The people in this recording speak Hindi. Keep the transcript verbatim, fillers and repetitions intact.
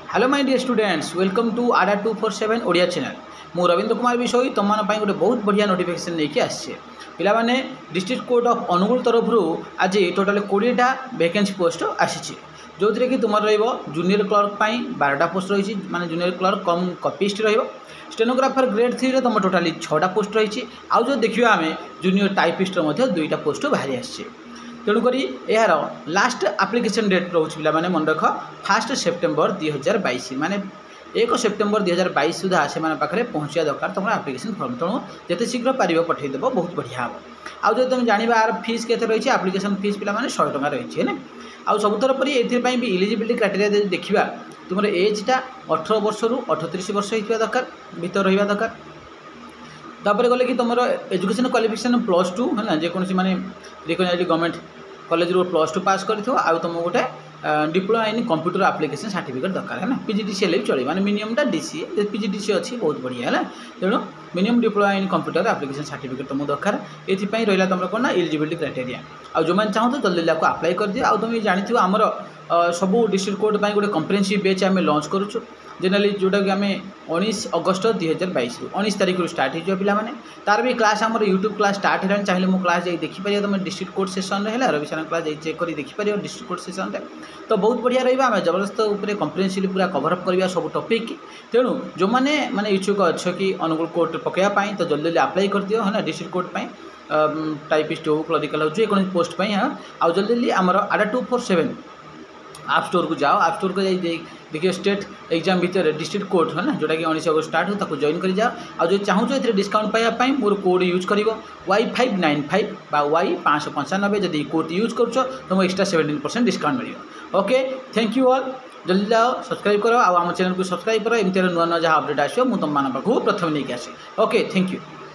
Hello my dear students, welcome to Adda two four seven Odia channel. मु रविंद्र कुमार विषय तुम मानी गोटे बहुत बढ़िया नोटिफिकेशन लेके आसे पे डिस्ट्रिक्ट कोर्ट ऑफ अनुगुल तरफ आज टोटाल कोड़ीटा वैकेंसी पोस्ट आसी जो थी कि तुम जूनियर क्लर्क बारटा पोस्ट रही माने junior clerk cum copyist stenographer grade three तुम टोटाली छटा पोस्ट रही आउ जो देखा आम जूनियर टाइपिस्ट दुईटा पोस्ट बाहरी आसी तेणुक यार लास्ट आप्लिकेशन डेट रोचे पे मन रख फास्ट सेप्टेम्बर दुई हजार बैश माने एक सेप्टेम्बर दुई हजार बैश सुधा से पाखे पहुँचा दरकार तुम आप्लिकेशन फर्म तेणु जिते शीघ्र पार पठेदेव बहुत बढ़िया हम आउ जो तुम जाना आर फीस के रही आप्लिकेशन फीस पे शहे टଙ୍କା रही है आउ सबुतर पर ये भी इलिजिबिलिटी क्राइटेरिया देखा तुम एजटा अठर वर्ष रु अठतीस वर्ष होता दरकार भर रहा दरकार तापर गले कि तुम एजुकेशन क्वालिफिकेशन प्लस टू है जेकोसी माने रिकग्नाइज्ड गवर्नमेंट कॉलेज रू प्लस टू पास कर तुम गोटे diploma in computer application certificate दरकार है ना पीजीडीसी भी चलो माने मिनिममटा डीसीए पीजीडीसी अच्छी बहुत बढ़िया है तेणु minimum diploma in computer application certificate तुम दरकार ये रहा तुम कौन ना एलिजिबिलिटी क्राइटेरिया आउ जो मैंने चाहूँ तो जल्दी आपको अप्लाई कर दिए आउ तुम जानी आमर सबू डिस्ट्रिक्ट कोर्ट पर गोटे कम्प्रेहेंसिव बैच आम लॉन्च करूँ जेनराली जोटा कि आम उन्नीस अगस्त दुई हजार बैश उन्नीस तारीख रू स्टार्ट हो पाने तार भी क्लास आम यूट्यूब क्लास स्टार्ट है चाहिए मो क्लास जाई देखिपर तुम डिस्ट्रिक्ट कोर्ट सेसन है रविशरण क्लास जाई चेक कर देखिपर डिस्ट्रिक्ट कोर्ट सेसन में तो बहुत बढ़िया रहा आम जबरदस्त उपर कम्प्रेहेंसिवली पूरा कभरअप करवा सब टॉपिक तेणु जो मैंने माने इच्छुक अच्छे कि अनुगुल कोर्ट पकड़ापी तो जल्दी जल्दी अप्लाई कर दियो है ना डिस्ट्रिक्ट कोर्ट टाइपिस्ट हो क्लरिकल हो जेको पोस्ट हाँ आउ जल्दी जल्दी आमर Adda two four seven app store को जाओ आप स्टोर को जाइए देखिए स्टेट एग्जाम भितर डिस्ट्रिक्ट कोर्ट है ना जोटा कि उन्नीस अगस्त स्टार्ट हो जॉइन कर जाओ और जो चाहूँ ये डिस्काउंट पाइबापी मोर कोड यूज कर Y five nine five Y पाँच पंचानबे जब कोड यूज कर तुम एक्सट्रा सेवेन्टीन परसेंट डिस्काउंट मिले। ओके थैंक यू ऑल जल्दी जाओ सब्सक्राइब करो आम चैनल को सब्सक्राइब करो एमती नुआ नुआ जहाँ अपडेट आसो मुझे तुम पाखु प्रथम नहीं आसे। Okay thank you.